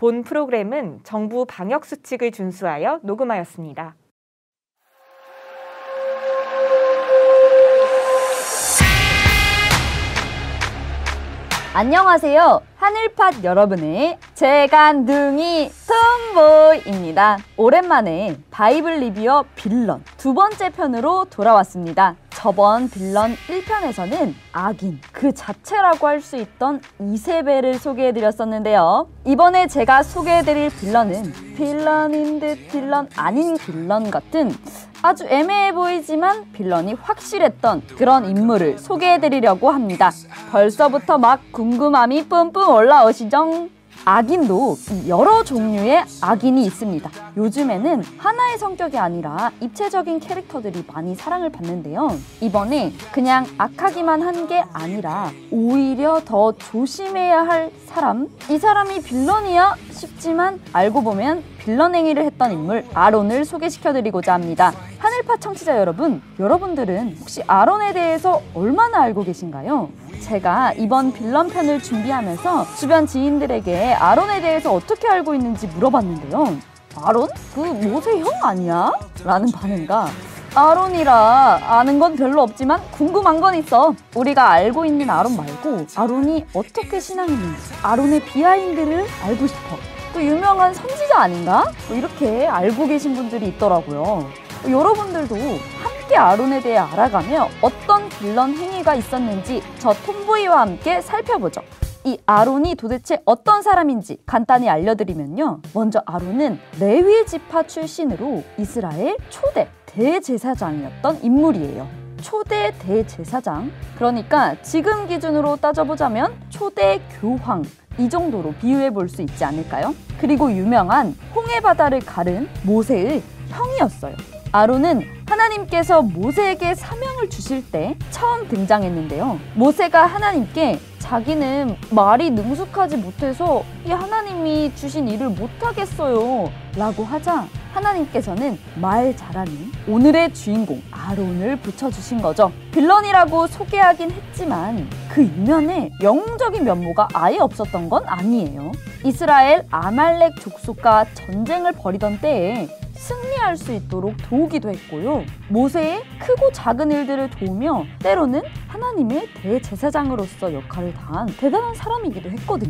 본 프로그램은 정부 방역 수칙을 준수하여 녹음하였습니다. 안녕하세요. 하늘팟 여러분의 재간둥이 톰보이입니다. 오랜만에 바이블 리뷰어 빌런 두 번째 편으로 돌아왔습니다. 저번 빌런 1편에서는 악인 그 자체라고 할 수 있던 이세벨을 소개해드렸었는데요. 이번에 제가 소개해드릴 빌런은 빌런인 듯 빌런 아닌 빌런 같은 아주 애매해 보이지만 빌런이 확실했던 그런 인물을 소개해드리려고 합니다. 벌써부터 막 궁금함이 뿜뿜 올라오시죠? 악인도 여러 종류의 악인이 있습니다. 요즘에는 하나의 성격이 아니라 입체적인 캐릭터들이 많이 사랑을 받는데요. 이번에 그냥 악하기만 한 게 아니라 오히려 더 조심해야 할 사람? 이 사람이 빌런이야? 싶지만 알고 보면 빌런 행위를 했던 인물 아론을 소개시켜드리고자 합니다. 하늘파 청취자 여러분, 여러분들은 혹시 아론에 대해서 얼마나 알고 계신가요? 제가 이번 빌런 편을 준비하면서 주변 지인들에게 아론에 대해서 어떻게 알고 있는지 물어봤는데요. 아론? 그 모세 형 아니야? 라는 반응과 아론이라 아는 건 별로 없지만 궁금한 건 있어. 우리가 알고 있는 아론 말고 아론이 어떻게 신앙했는지 아론의 비하인드를 알고 싶어. 또 유명한 선지자 아닌가? 이렇게 알고 계신 분들이 있더라고요. 여러분들도 함께 아론에 대해 알아가며 어떤 빌런 행위가 있었는지 저 톰보이와 함께 살펴보죠. 이 아론이 도대체 어떤 사람인지 간단히 알려드리면요. 먼저 아론은 레위 지파 출신으로 이스라엘 초대 대제사장이었던 인물이에요. 초대 대제사장, 그러니까 지금 기준으로 따져보자면 초대 교황, 이 정도로 비유해 볼 수 있지 않을까요? 그리고 유명한 홍해바다를 가른 모세의 형이었어요. 아론은 하나님께서 모세에게 사명을 주실 때 처음 등장했는데요. 모세가 하나님께 자기는 말이 능숙하지 못해서 이 하나님이 주신 일을 못하겠어요 라고 하자 하나님께서는 말 잘하는 오늘의 주인공 아론을 붙여주신 거죠. 빌런이라고 소개하긴 했지만 그 이면에 영웅적인 면모가 아예 없었던 건 아니에요. 이스라엘 아말렉 족속과 전쟁을 벌이던 때에 승리할 수 있도록 도우기도 했고요. 모세의 크고 작은 일들을 도우며 때로는 하나님의 대제사장으로서 역할을 다한 대단한 사람이기도 했거든요.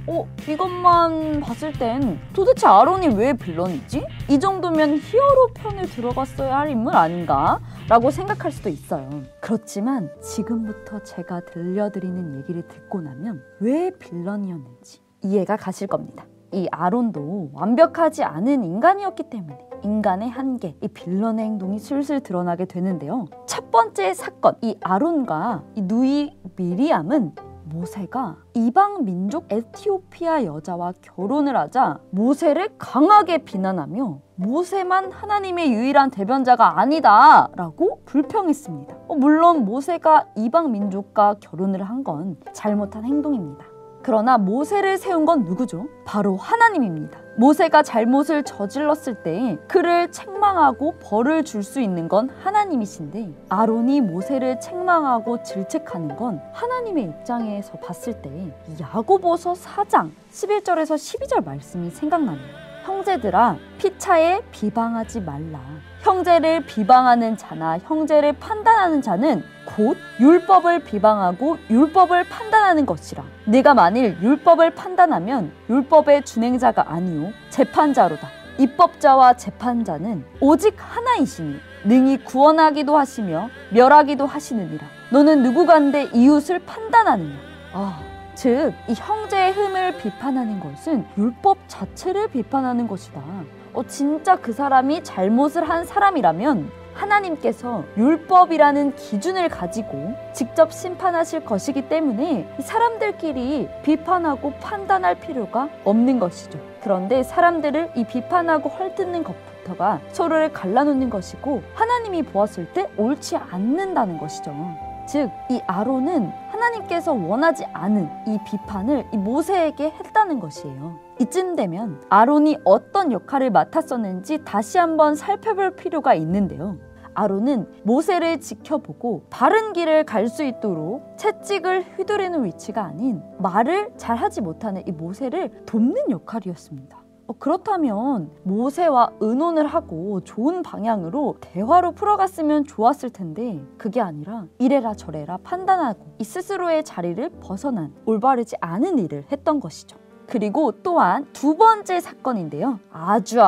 이것만 봤을 땐 도대체 아론이 왜 빌런이지? 이 정도면 히어로 편에 들어갔어야 할 인물 아닌가? 라고 생각할 수도 있어요. 그렇지만 지금부터 제가 들려드리는 얘기를 듣고 나면 왜 빌런이었는지 이해가 가실 겁니다. 이 아론도 완벽하지 않은 인간이었기 때문에 인간의 한계, 이 빌런의 행동이 슬슬 드러나게 되는데요. 첫 번째 사건, 이 아론과 이 누이 미리암은 모세가 이방 민족 에티오피아 여자와 결혼을 하자 모세를 강하게 비난하며 모세만 하나님의 유일한 대변자가 아니다 라고 불평했습니다. 물론 모세가 이방 민족과 결혼을 한 건 잘못한 행동입니다. 그러나 모세를 세운 건 누구죠? 바로 하나님입니다. 모세가 잘못을 저질렀을 때 그를 책망하고 벌을 줄 수 있는 건 하나님이신데 아론이 모세를 책망하고 질책하는 건 하나님의 입장에서 봤을 때 야고보서 4장 11절에서 12절 말씀이 생각나네요. 형제들아 피차에 비방하지 말라. 형제를 비방하는 자나 형제를 판단하는 자는 곧 율법을 비방하고 율법을 판단하는 것이라. 네가 만일 율법을 판단하면 율법의 준행자가 아니요 재판자로다. 입법자와 재판자는 오직 하나이시니 능히 구원하기도 하시며 멸하기도 하시느니라. 너는 누구간데 이웃을 판단하느냐. 즉, 이 형제의 흠을 비판하는 것은 율법 자체를 비판하는 것이다. 진짜 그 사람이 잘못을 한 사람이라면 하나님께서 율법이라는 기준을 가지고 직접 심판하실 것이기 때문에 사람들끼리 비판하고 판단할 필요가 없는 것이죠. 그런데 사람들을 이 비판하고 헐뜯는 것부터가 서로를 갈라놓는 것이고 하나님이 보았을 때 옳지 않는다는 것이죠. 즉, 이 아론은 하나님께서 원하지 않은 이 비판을 이 모세에게 했다는 것이에요. 이쯤 되면 아론이 어떤 역할을 맡았었는지 다시 한번 살펴볼 필요가 있는데요. 아론은 모세를 지켜보고 바른 길을 갈 수 있도록 채찍을 휘두르는 위치가 아닌 말을 잘하지 못하는 이 모세를 돕는 역할이었습니다. 그렇다면 모세와 의논을 하고 좋은 방향으로 대화로 풀어갔으면 좋았을 텐데 그게 아니라 이래라 저래라 판단하고 이 스스로의 자리를 벗어난 올바르지 않은 일을 했던 것이죠. 그리고 또한 두 번째 사건인데요. 아주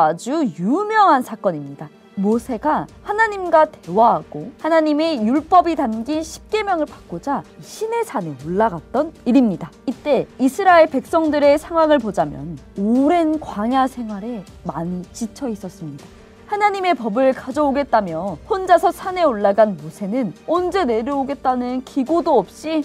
유명한 사건입니다. 모세가 하나님과 대화하고 하나님의 율법이 담긴 십계명을 받고자 시내 산에 올라갔던 일입니다. 이때 이스라엘 백성들의 상황을 보자면 오랜 광야 생활에 많이 지쳐 있었습니다. 하나님의 법을 가져오겠다며 혼자서 산에 올라간 모세는 언제 내려오겠다는 기고도 없이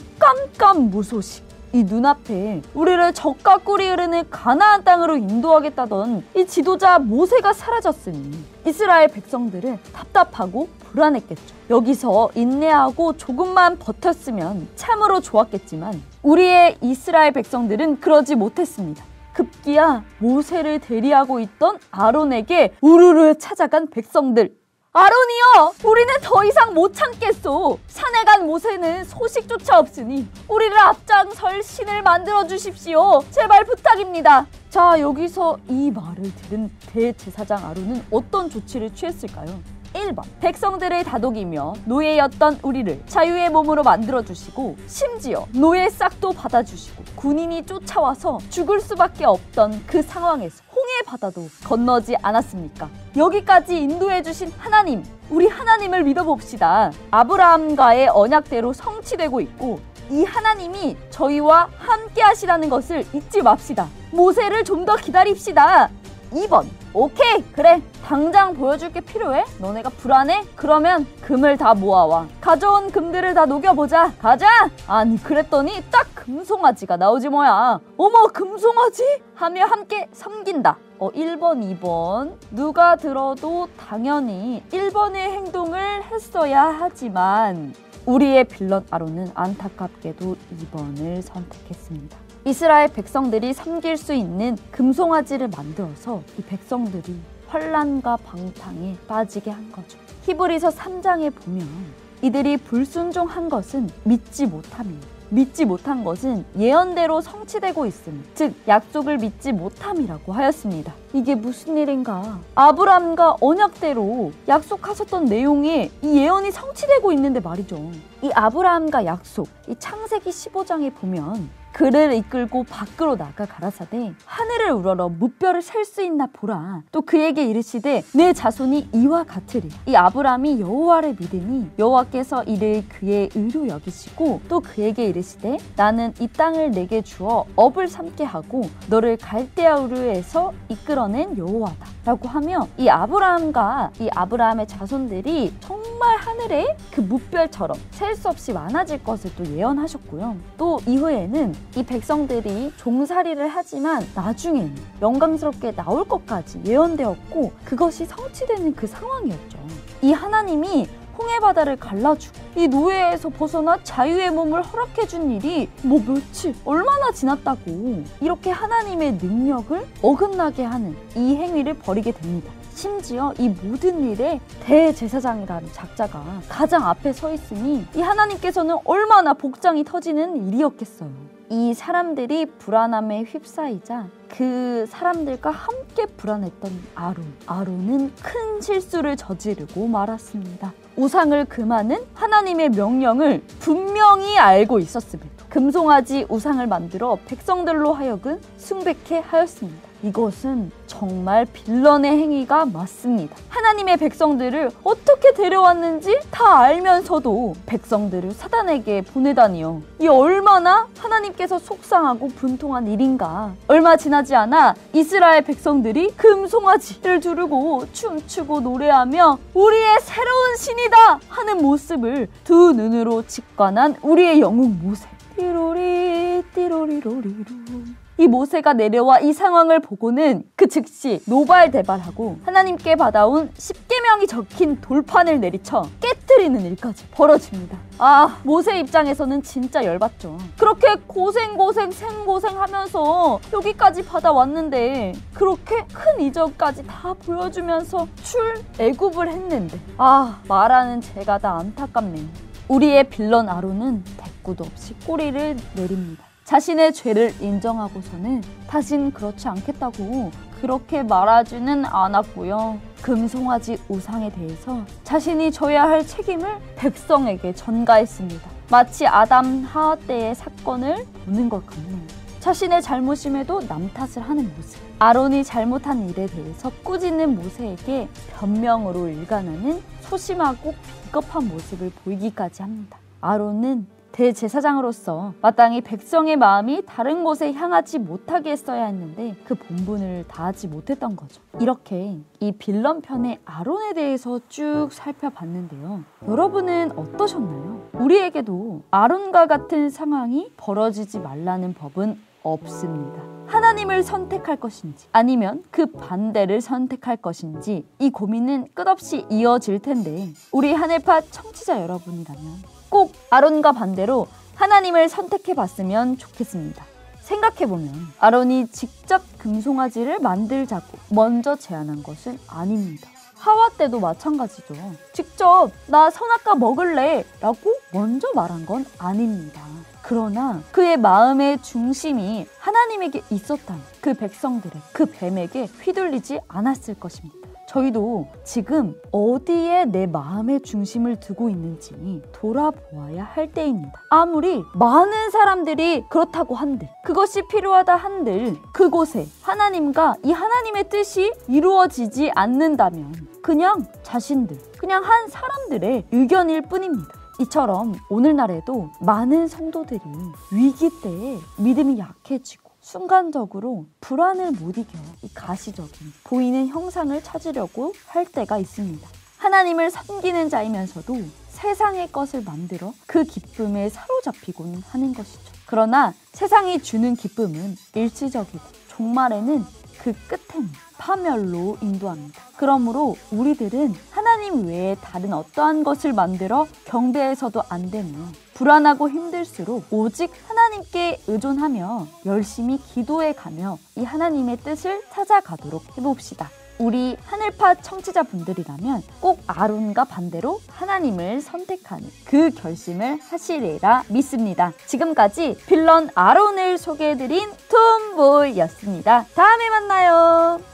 깜깜무소식. 이 눈앞에 우리를 젖과 꿀이 흐르는 가나안 땅으로 인도하겠다던 이 지도자 모세가 사라졌으니 이스라엘 백성들은 답답하고 불안했겠죠. 여기서 인내하고 조금만 버텼으면 참으로 좋았겠지만 우리의 이스라엘 백성들은 그러지 못했습니다. 급기야 모세를 대리하고 있던 아론에게 우르르 찾아간 백성들. 아론이여, 우리는 더 이상 못 참겠소. 산에 간 모세는 소식조차 없으니 우리를 앞장설 신을 만들어 주십시오. 제발 부탁입니다. 자, 여기서 이 말을 들은 대제사장 아론은 어떤 조치를 취했을까요? 1번, 백성들을 다독이며 노예였던 우리를 자유의 몸으로 만들어주시고 심지어 노예 싹도 받아주시고 군인이 쫓아와서 죽을 수밖에 없던 그 상황에서 홍해 바다도 건너지 않았습니까? 여기까지 인도해주신 하나님, 우리 하나님을 믿어봅시다. 아브라함과의 언약대로 성취되고 있고 이 하나님이 저희와 함께 하시라는 것을 잊지 맙시다. 모세를 좀 더 기다립시다. 2번, 오케이, 그래, 당장 보여줄 게 필요해? 너네가 불안해? 그러면 금을 다 모아와. 가져온 금들을 다 녹여보자. 가자! 아니, 그랬더니 딱 금송아지가 나오지 뭐야. 어머, 금송아지? 하며 함께 섬긴다. 1번, 2번 누가 들어도 당연히 1번의 행동을 했어야 하지만 우리의 빌런 아론은 안타깝게도 2번을 선택했습니다. 이스라엘 백성들이 섬길 수 있는 금송아지를 만들어서 이 백성들이 환난과 방탕에 빠지게 한 거죠. 히브리서 3장에 보면 이들이 불순종한 것은 믿지 못함입니다. 믿지 못한 것은 예언대로 성취되고 있음, 즉 약속을 믿지 못함이라고 하였습니다. 이게 무슨 일인가? 아브라함과 언약대로 약속하셨던 내용이 이 예언이 성취되고 있는데 말이죠. 이 아브라함과 약속, 이 창세기 15장에 보면 그를 이끌고 밖으로 나가 가라사대 하늘을 우러러 무뼈를 셀 수 있나 보라. 또 그에게 이르시되 내 자손이 이와 같으리. 이 아브라함이 여호와를 믿으니 여호와께서 이를 그의 의로 여기시고 또 그에게 이르시되 나는 이 땅을 내게 주어 업을 삼게 하고 너를 갈대아 우르에서 이끌어낸 여호와다 라고 하며 이 아브라함과 이 아브라함의 자손들이 정말 하늘에 그 무별처럼 셀 수 없이 많아질 것을 또 예언하셨고요. 또 이후에는 이 백성들이 종살이를 하지만 나중에는 영광스럽게 나올 것까지 예언되었고 그것이 성취되는 그 상황이었죠. 이 하나님이 홍해바다를 갈라주고 이 노예에서 벗어나 자유의 몸을 허락해준 일이 며칠 얼마나 지났다고 이렇게 하나님의 능력을 어긋나게 하는 이 행위를 벌이게 됩니다. 심지어 이 모든 일에 대제사장이라는 작자가 가장 앞에 서 있으니 이 하나님께서는 얼마나 복장이 터지는 일이었겠어요. 이 사람들이 불안함에 휩싸이자 그 사람들과 함께 불안했던 아론은 큰 실수를 저지르고 말았습니다. 우상을 금하는 하나님의 명령을 분명히 알고 있었음에도 금송아지 우상을 만들어 백성들로 하여금 숭배케 하였습니다. 이것은 정말 빌런의 행위가 맞습니다. 하나님의 백성들을 어떻게 데려왔는지 다 알면서도 백성들을 사단에게 보내다니요. 이 얼마나 하나님께서 속상하고 분통한 일인가. 얼마 지나지 않아 이스라엘 백성들이 금송아지를 두르고 춤추고 노래하며 우리의 새로운 신이다 하는 모습을 두 눈으로 직관한 우리의 영웅 모세. 띠로리 띠로리로리로 이 모세가 내려와 이 상황을 보고는 그 즉시 노발대발하고 하나님께 받아온 10계명이 적힌 돌판을 내리쳐 깨트리는 일까지 벌어집니다. 모세 입장에서는 진짜 열받죠. 그렇게 고생 생고생하면서 여기까지 받아왔는데 그렇게 큰 이적까지 다 보여주면서 출애굽을 했는데 말하는 제가 다 안타깝네요. 우리의 빌런 아론은 대꾸도 없이 꼬리를 내립니다. 자신의 죄를 인정하고서는 다신 그렇지 않겠다고 그렇게 말하지는 않았고요. 금송아지 우상에 대해서 자신이 져야 할 책임을 백성에게 전가했습니다. 마치 아담 하와 때의 사건을 보는 것 같네요. 자신의 잘못임에도 남 탓을 하는 모습. 아론이 잘못한 일에 대해서 꾸짖는 모세에게 변명으로 일관하는 소심하고 비겁한 모습을 보이기까지 합니다. 아론은 대제사장으로서 마땅히 백성의 마음이 다른 곳에 향하지 못하게 했어야 했는데 그 본분을 다하지 못했던 거죠. 이렇게 이 빌런 편의 아론에 대해서 쭉 살펴봤는데요. 여러분은 어떠셨나요? 우리에게도 아론과 같은 상황이 벌어지지 말라는 법은 없습니다. 하나님을 선택할 것인지 아니면 그 반대를 선택할 것인지 이 고민은 끝없이 이어질 텐데 우리 하늘팟 청취자 여러분이라면 꼭 아론과 반대로 하나님을 선택해봤으면 좋겠습니다. 생각해보면 아론이 직접 금송아지를 만들자고 먼저 제안한 것은 아닙니다. 하와 때도 마찬가지죠. 직접 나 선악과 먹을래 라고 먼저 말한 건 아닙니다. 그러나 그의 마음의 중심이 하나님에게 있었다면 그 백성들의 그 뱀에게 휘둘리지 않았을 것입니다. 저희도 지금 어디에 내 마음의 중심을 두고 있는지 돌아보아야 할 때입니다. 아무리 많은 사람들이 그렇다고 한들 그것이 필요하다 한들 그곳에 하나님과 이 하나님의 뜻이 이루어지지 않는다면 그냥 자신들, 그냥 한 사람들의 의견일 뿐입니다. 이처럼 오늘날에도 많은 성도들이 위기 때에 믿음이 약해지고 순간적으로 불안을 못 이겨 이 가시적인 보이는 형상을 찾으려고 할 때가 있습니다. 하나님을 섬기는 자이면서도 세상의 것을 만들어 그 기쁨에 사로잡히곤 하는 것이죠. 그러나 세상이 주는 기쁨은 일시적이고 종말에는 그 끝에는 파멸로 인도합니다. 그러므로 우리들은 하나님 외에 다른 어떠한 것을 만들어 경배해서도 안 되며 불안하고 힘들수록 오직 하나님께 의존하며 열심히 기도해가며 이 하나님의 뜻을 찾아가도록 해봅시다. 우리 하늘팟 청취자분들이라면 꼭 아론과 반대로 하나님을 선택하는 그 결심을 하시리라 믿습니다. 지금까지 빌런 아론을 소개해드린 톰보이였습니다. 다음에 만나요.